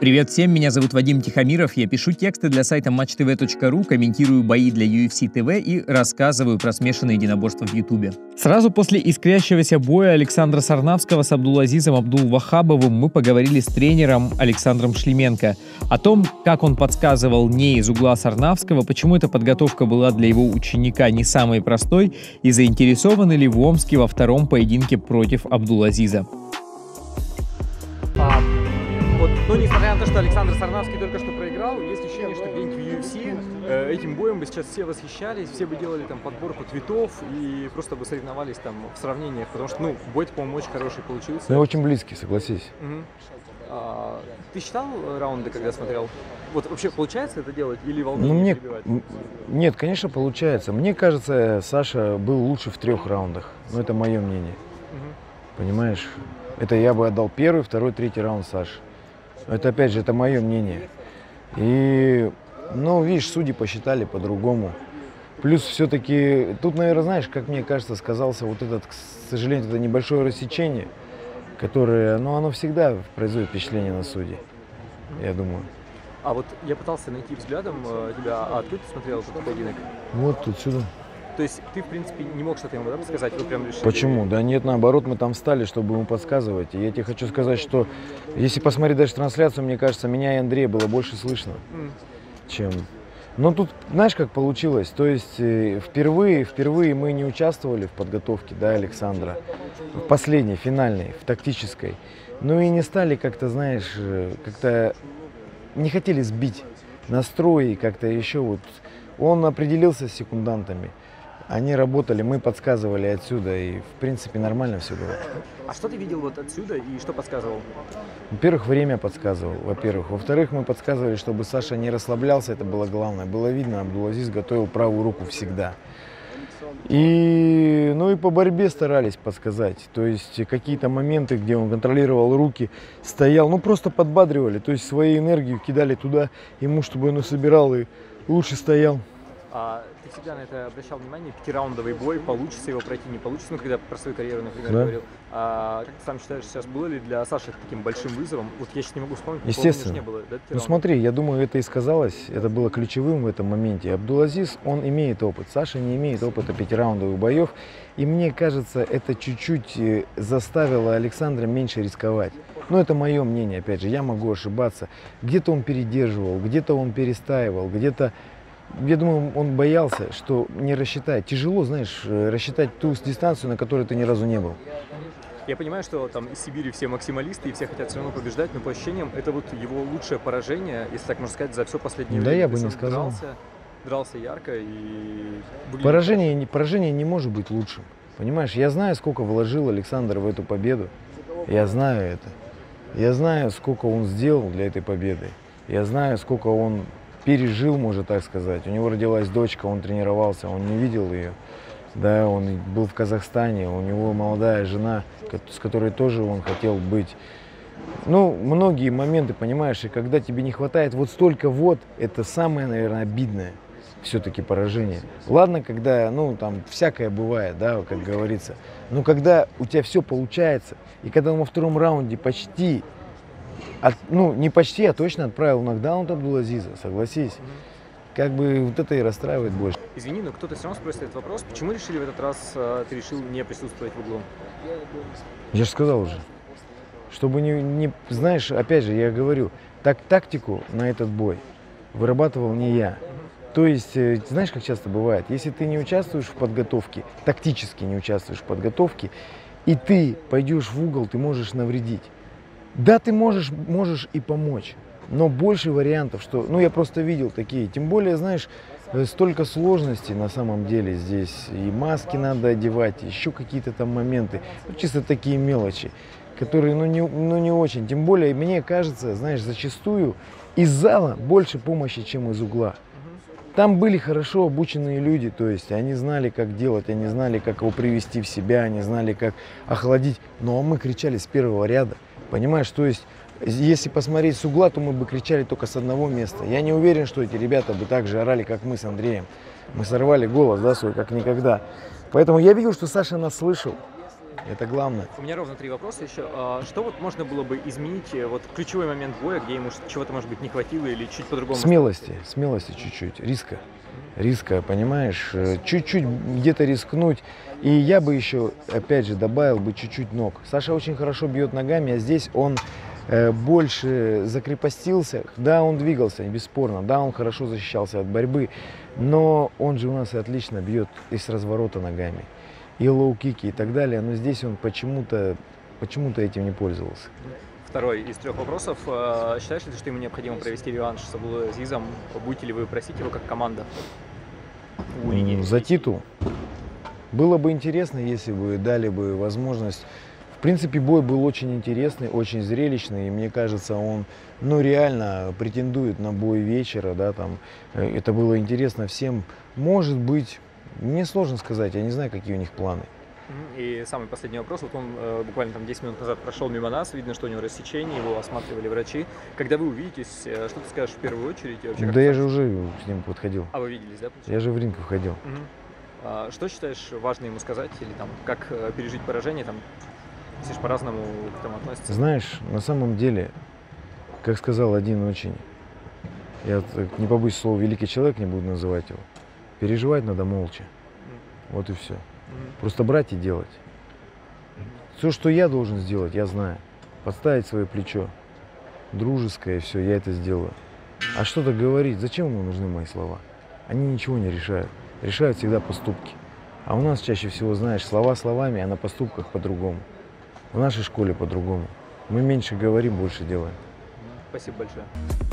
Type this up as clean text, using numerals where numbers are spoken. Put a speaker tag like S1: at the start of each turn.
S1: Привет всем, меня зовут Вадим Тихомиров, я пишу тексты для сайта matchtv.ru, комментирую бои для UFC TV и рассказываю про смешанные единоборства в Ютубе. Сразу после искрящегося боя Александра Сарнавского с Абдулазизом Абдулвахабовым мы поговорили с тренером Александром Шлеменко о том, как он подсказывал не из угла Сарнавского, почему эта подготовка была для его ученика не самой простой и заинтересованы ли в Омске во втором поединке против Абдулазиза.
S2: Ну, несмотря на то, что Александр Сарнавский только что проиграл, есть ощущение, что где-нибудь в UFC этим боем бы сейчас все восхищались, все бы делали там подборку твитов и просто бы соревновались там в сравнениях, потому что, ну, бой-то, по-моему, очень хороший получился.
S3: Ну, очень близкий, согласись.
S2: Ты считал раунды, когда смотрел? Вот вообще получается это делать или волнение перебивать?
S3: Нет, конечно, получается. Мне кажется, Саша был лучше в 3 раундах, но это мое мнение. Понимаешь? Это я бы отдал 1-й, 2-й, 3-й раунд Саше. Это, опять же, это мое мнение. И, ну, видишь, судьи посчитали по-другому. Плюс все-таки, тут, наверное, знаешь, как мне кажется, сказался вот этот, к сожалению, это небольшое рассечение, которое, ну, оно всегда производит впечатление на судей, я думаю.
S2: А вот я пытался найти взглядом тебя, а откуда ты смотрел этот поединок?
S3: Вот отсюда.
S2: То есть ты, в принципе, не мог что-то ему подсказать? Вы прям решили...
S3: Почему? Да нет, наоборот, мы там встали, чтобы ему подсказывать. И я тебе хочу сказать, что если посмотреть даже трансляцию, мне кажется, меня и Андрея было больше слышно, чем... Но тут, знаешь, как получилось? То есть впервые мы не участвовали в подготовке, да, Александра, в последней, финальной, в тактической. Ну и не стали как-то, знаешь, как-то не хотели сбить настрой, как-то еще вот. Он определился с секундантами. Они работали, мы подсказывали отсюда, и в принципе нормально все было.
S2: А что ты видел вот отсюда и что подсказывал?
S3: Во-первых, время подсказывал, во-первых. Во-вторых, мы подсказывали, чтобы Саша не расслаблялся, это было главное. Было видно, Абдулазиз готовил правую руку всегда. И, ну и по борьбе старались подсказать. То есть какие-то моменты, где он контролировал руки, стоял, ну просто подбадривали. То есть своей энергию кидали туда ему, чтобы он собирал и лучше стоял.
S2: А ты всегда на это обращал внимание? 5-раундовый бой, получится его пройти, не получится? Ну, когда про свою карьеру, например, говорил. А как ты сам считаешь, сейчас было ли для Саши таким большим вызовом? Вот я сейчас не могу вспомнить.
S3: Естественно.
S2: Не было, да,
S3: ну смотри, я думаю, это и сказалось, это было ключевым в этом моменте. Абдулазиз, он имеет опыт, Саша не имеет опыта 5-раундовых боев. И мне кажется, это чуть-чуть заставило Александра меньше рисковать. Но это мое мнение, опять же, я могу ошибаться. Где-то он передерживал, где-то он перестаивал, где-то... Я думаю, он боялся, что не рассчитать. Тяжело, знаешь, рассчитать ту дистанцию, на которой ты ни разу не был.
S2: Я понимаю, что там из Сибири все максималисты и все хотят все равно побеждать, но по ощущениям это вот его лучшее поражение, если так можно сказать, за все последнее время.
S3: Да, я бы не сказал.
S2: Дрался ярко и...
S3: Поражение не может быть лучшим. Понимаешь, я знаю, сколько вложил Александр в эту победу. Я знаю это. Я знаю, сколько он сделал для этой победы. Я знаю, сколько он пережил, можно так сказать. У него родилась дочка, он тренировался, он не видел ее. Да, он был в Казахстане, у него молодая жена, с которой тоже он хотел быть. Ну, многие моменты, понимаешь, и когда тебе не хватает вот столько вот, это самое, наверное, обидное все-таки поражение. Ладно, когда, ну, там, всякое бывает, да, как говорится. Но когда у тебя все получается, и когда он во 2-м раунде почти... ну, не почти, а точно отправил нокдаун Абдулазиза, согласись. Как бы вот это и расстраивает больше.
S2: Извини, но кто-то все равно спросит этот вопрос. Почему решили в этот раз, ты решил не присутствовать в углу?
S3: Я же сказал уже. Чтобы не... Знаешь, опять же, я говорю, тактику на этот бой вырабатывал не я. То есть, знаешь, как часто бывает, если ты не участвуешь в подготовке, тактически не участвуешь в подготовке, и ты пойдешь в угол, ты можешь навредить. Да, ты можешь и помочь, но больше вариантов, что... Ну, я просто видел такие. Тем более, знаешь, столько сложностей на самом деле здесь. И маски надо одевать, еще какие-то там моменты. Ну, чисто такие мелочи, которые, ну, не очень. Тем более, мне кажется, знаешь, зачастую из зала больше помощи, чем из угла. Там были хорошо обученные люди, то есть они знали, как делать, они знали, как его привести в себя, они знали, как охладить. Но мы кричали с 1-го ряда. Понимаешь, то есть, если посмотреть с угла, то мы бы кричали только с одного места. Я не уверен, что эти ребята бы так же орали, как мы с Андреем. Мы сорвали голос, да, свой, как никогда. Поэтому я видел, что Саша нас слышал. Это главное.
S2: У меня ровно 3 вопроса еще. Что вот можно было бы изменить, вот ключевой момент боя, где ему чего-то, может быть, не хватило или чуть по-другому?
S3: Смелости чуть-чуть, риска, понимаешь, чуть-чуть где-то рискнуть. И я бы еще, опять же, добавил бы чуть-чуть ног. Саша очень хорошо бьет ногами, а здесь он больше закрепостился. Да, он двигался, бесспорно, да, он хорошо защищался от борьбы, но он же у нас и отлично бьет и с разворота ногами, и лоу-кики и так далее, но здесь он почему-то этим не пользовался.
S2: Второй из 3 вопросов. Считаешь ли ты, что ему необходимо провести реванш с Абдул-Азизом? Будете ли вы просить его как команда?
S3: За титул. Было бы интересно, если бы дали бы возможность. В принципе, бой был очень интересный, очень зрелищный, и мне кажется, он, реально претендует на бой вечера, да, там. Это было интересно всем. Может быть, мне сложно сказать, я не знаю, какие у них планы.
S2: И самый последний вопрос. Вот он буквально там 10 минут назад прошел мимо нас, видно, что у него рассечение, его осматривали врачи. Когда вы увидитесь, что ты скажешь в первую очередь? И вообще,
S3: да я же уже с ним подходил.
S2: А вы виделись, да?
S3: Я же в ринг входил.
S2: Что считаешь важно ему сказать или там как пережить поражение? Там, все же по-разному к этому относятся.
S3: Знаешь, на самом деле, как сказал один очень, я не побоюсь слова, великий человек, не буду называть его, переживать надо молча. Вот и все. Просто брать и делать. Все, что я должен сделать, я знаю. Подставить свое плечо, дружеское, все, я это сделаю. А что-то говорить, зачем ему нужны мои слова? Они ничего не решают. Решают всегда поступки. А у нас чаще всего, знаешь, слова словами, а на поступках по-другому. В нашей школе по-другому. Мы меньше говорим, больше делаем.
S2: Спасибо большое.